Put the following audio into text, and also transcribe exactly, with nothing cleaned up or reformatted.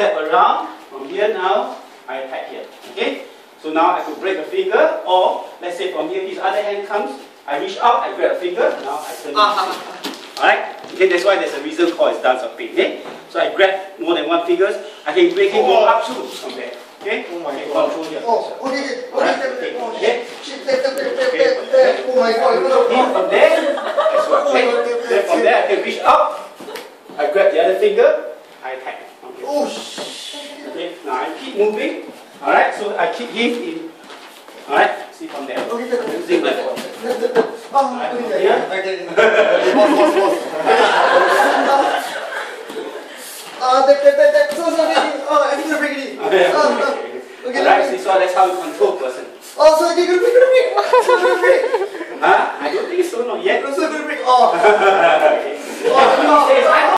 step around from here now, I attack here. Okay? So now I could break a finger, or let's say from here, his other hand comes, I reach out, I grab a finger, now I turn it. Alright? Okay, that's why there's a reason called dance of pain. Okay? So I grab more than one fingers, I can break it go up to from there. Okay? Oh my okay, god. Control here. Oh, okay, Alright? okay, Okay. okay. Okay. Oh my god. Okay, from there, that's what. Okay? Then from there I can reach up, I grab the other finger, I attack. Okay. Oh shit. Okay, now I keep moving. Alright, so I keep him in. Alright, see from there. Using left foot. Oh, Alright, from okay. here. Okay. Boss, boss, boss. Ah, that, that, that, that. So, so, okay. Oh, I think you're breaking it. Okay. Alright, see, so that's how you control person. Oh, so you're gonna break, gonna break. So gonna break. Huh? I don't think so, not yet. So gonna break. Oh. Okay. Oh, no.